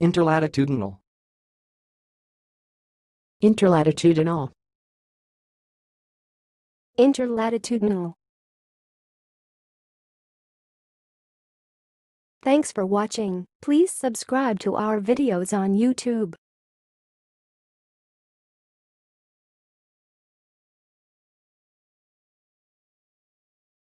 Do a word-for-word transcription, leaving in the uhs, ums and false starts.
interlatitudinal, interlatitudinal, interlatitudinal. Thanks for watching. Please subscribe to our videos on YouTube.